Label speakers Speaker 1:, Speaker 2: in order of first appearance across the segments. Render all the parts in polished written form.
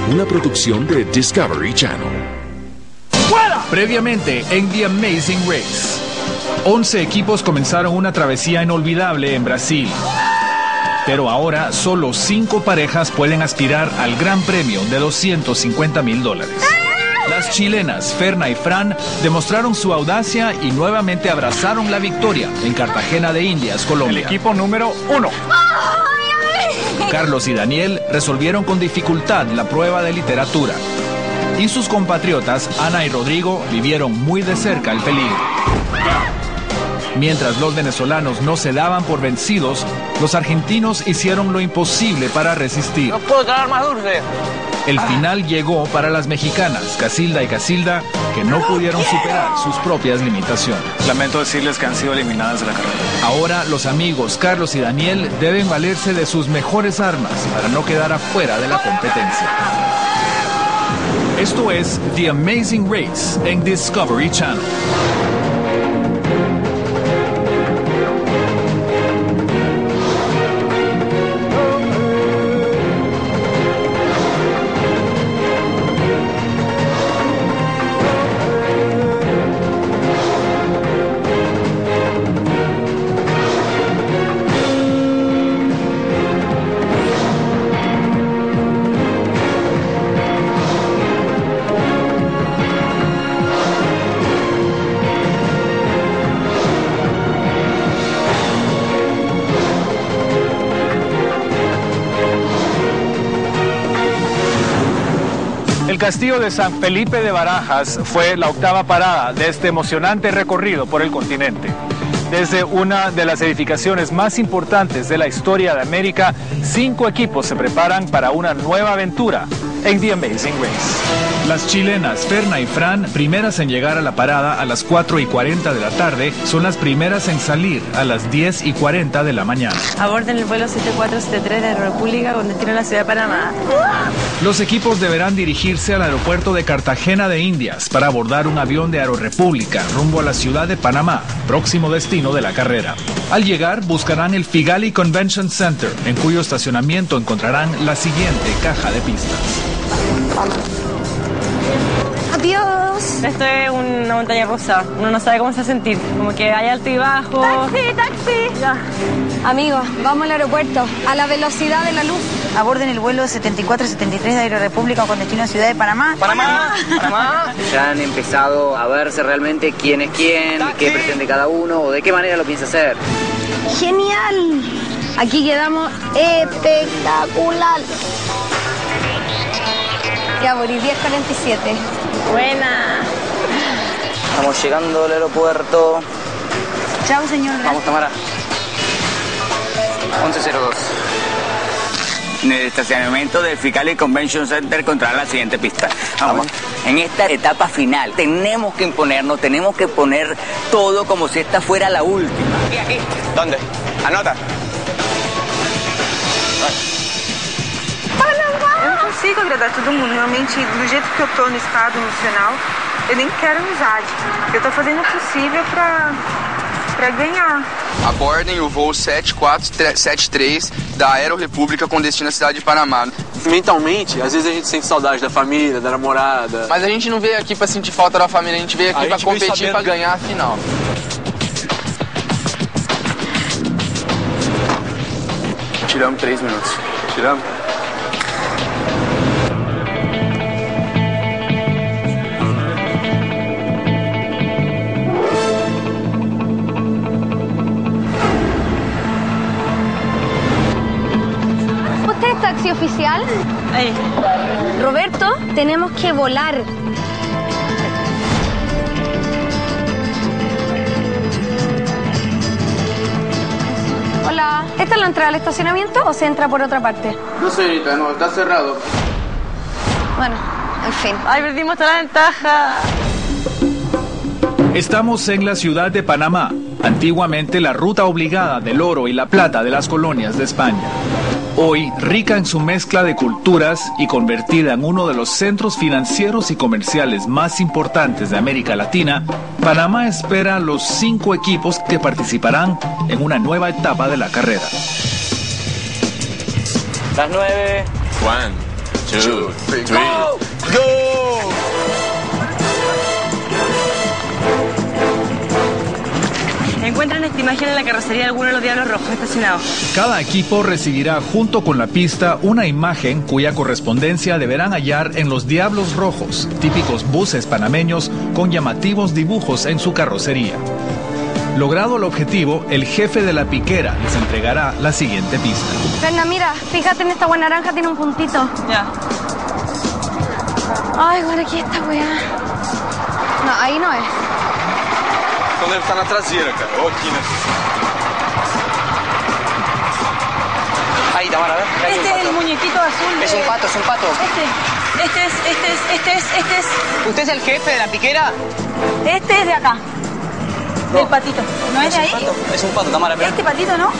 Speaker 1: una producción de Discovery Channel.
Speaker 2: ¡Fuera! Previamente en The Amazing Race, 11 equipos comenzaron una travesía inolvidable en Brasil. Pero ahora solo 5 parejas pueden aspirar al gran premio de $250,000. Las chilenas Ferna y Fran demostraron su audacia y nuevamente abrazaron la victoria en Cartagena de Indias, Colombia.
Speaker 3: El equipo número 1.
Speaker 2: Carlos y Daniel resolvieron con dificultad la prueba de literatura. Y sus compatriotas Ana y Rodrigo vivieron muy de cerca el peligro. Mientras los venezolanos no se daban por vencidos, los argentinos hicieron lo imposible para resistir.
Speaker 4: No puedo traer más dulce.
Speaker 2: El final llegó para las mexicanas, Casilda y Casilda, que no pudieron superar sus propias limitaciones.
Speaker 3: Lamento decirles que han sido eliminadas de la carrera.
Speaker 2: Ahora los amigos Carlos y Daniel deben valerse de sus mejores armas para no quedar afuera de la competencia. Esto es The Amazing Race en Discovery Channel.
Speaker 3: El castillo de San Felipe de Barajas fue la octava parada de este emocionante recorrido por el continente. Desde una de las edificaciones más importantes de la historia de América, 5 equipos se preparan para una nueva aventura en The Amazing Race. Las chilenas Ferna y Fran, primeras en llegar a la parada a las 4:40 de la tarde, son las primeras en salir a las 10:40 de la mañana.
Speaker 5: Aborden el vuelo 7473 de República con destino a la ciudad de Panamá.
Speaker 2: Los equipos deberán dirigirse al aeropuerto de Cartagena de Indias para abordar un avión de Aerorepública rumbo a la ciudad de Panamá, próximo destino de la carrera. Al llegar, buscarán el Figali Convention Center, en cuyo estacionamiento encontrarán la siguiente caja de pistas.
Speaker 5: Adiós. Esto es una montaña rusa. Uno no sabe cómo se va a sentir. Como que hay alto y bajo. Taxi. Ya.
Speaker 6: Amigos, vamos al aeropuerto, a la velocidad de la luz.
Speaker 7: Aborden el vuelo 7473 de Aerorepública con destino a Ciudad de Panamá.
Speaker 4: Panamá.
Speaker 8: Ya han empezado a verse realmente quién es quién, qué pretende cada uno o de qué manera lo piensa hacer.
Speaker 6: ¡Genial! Aquí quedamos espectacular. Ya, Boris, 10:47.
Speaker 5: Buena.
Speaker 8: Estamos llegando al aeropuerto.
Speaker 7: Chao, señor.
Speaker 8: Vamos, Tamara. 11:02.
Speaker 4: En el estacionamiento del Figali Convention Center encontrarán la siguiente pista. Vamos. En esta etapa final tenemos que imponernos, tenemos que poner todo como si esta fuera la última. Aquí. ¿Dónde? Anota.
Speaker 9: Eu não consigo agradar todo mundo. Realmente, do jeito que eu tô no estado emocional, eu nem quero amizade. Eu tô fazendo o possível pra ganhar.
Speaker 10: Abordem o voo 7473 da Aerorepública com destino à cidade de Panamá.
Speaker 11: Mentalmente, às vezes a gente sente saudade da família, da namorada.
Speaker 10: Mas a gente não veio aqui pra sentir falta da família, a gente veio aqui pra competir, pra ganhar a final.
Speaker 11: Tiramos 3 minutos. Tiramos?
Speaker 6: ¿Usted es taxi oficial?
Speaker 5: Ahí.
Speaker 6: Roberto, tenemos que volar. Hola, ¿esta es la entrada al estacionamiento o se entra por otra parte?
Speaker 11: No, señorita, no, está cerrado.
Speaker 6: Bueno, en fin.
Speaker 5: Ay, perdimos toda la ventaja.
Speaker 2: Estamos en la ciudad de Panamá, antiguamente la ruta obligada del oro y la plata de las colonias de España. Hoy, rica en su mezcla de culturas y convertida en uno de los centros financieros y comerciales más importantes de América Latina, Panamá espera a los 5 equipos que participarán en una nueva etapa de la carrera.
Speaker 8: Las 9.
Speaker 11: Juan, 2, 3, go!
Speaker 5: Encuentran esta imagen en la carrocería de alguno de los Diablos Rojos estacionados.
Speaker 2: Cada equipo recibirá junto con la pista una imagen cuya correspondencia deberán hallar en los Diablos Rojos, típicos buses panameños con llamativos dibujos en su carrocería. Logrado el objetivo, el jefe de la piquera les entregará la siguiente pista.
Speaker 6: Berna, mira, fíjate en esta buena naranja, tiene un puntito.
Speaker 5: Ya.
Speaker 6: Ay, bueno, aquí está, weá. No, ahí no es.
Speaker 11: Então deve estar na traseira, cara. Ou aqui, né?
Speaker 8: Ahí, Tamara, a ver. Ahí
Speaker 5: Este es el muñequito azul.
Speaker 8: Es un pato, es un pato.
Speaker 5: Este es.
Speaker 8: ¿Usted es el jefe de la piquera?
Speaker 5: Este es de acá.
Speaker 8: No.
Speaker 5: Del patito. ¿No es de ahí?
Speaker 8: Es un pato, Tamara. Pero...
Speaker 5: Este patito, ¿no?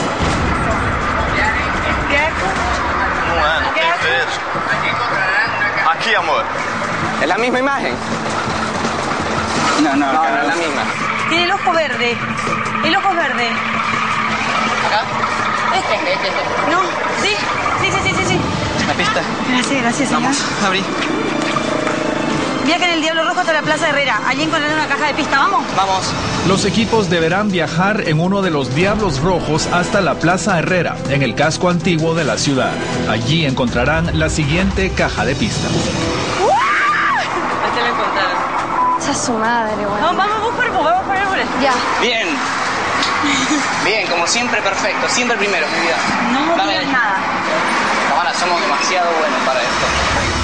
Speaker 11: Não é, não tem peso. Aqui, amor.
Speaker 8: ¿Es la misma imagen?
Speaker 4: No,
Speaker 8: No, no es la misma.
Speaker 5: Tiene el ojo verde. El ojo es verde.
Speaker 8: ¿Acá?
Speaker 5: Este. ¿No? ¿Sí? Sí.
Speaker 8: La pista.
Speaker 5: Gracias, señor.
Speaker 8: Vamos, abrí.
Speaker 5: Viajen el Diablo Rojo hasta la Plaza Herrera. Allí encontrarán una caja de pista. ¿Vamos?
Speaker 8: Vamos.
Speaker 2: Los equipos deberán viajar en uno de los Diablos Rojos hasta la Plaza Herrera, en el casco antiguo de la ciudad. Allí encontrarán la siguiente caja de pista.
Speaker 5: Hasta la encontraron.
Speaker 6: Esa es su madre, weón.
Speaker 5: No, vamos por el.
Speaker 6: Ya.
Speaker 8: Bien. Bien, como siempre perfecto. Siempre primero, mi vida.
Speaker 5: No
Speaker 8: Dame.
Speaker 5: miras nada.
Speaker 8: Tamara, somos demasiado buenos para esto.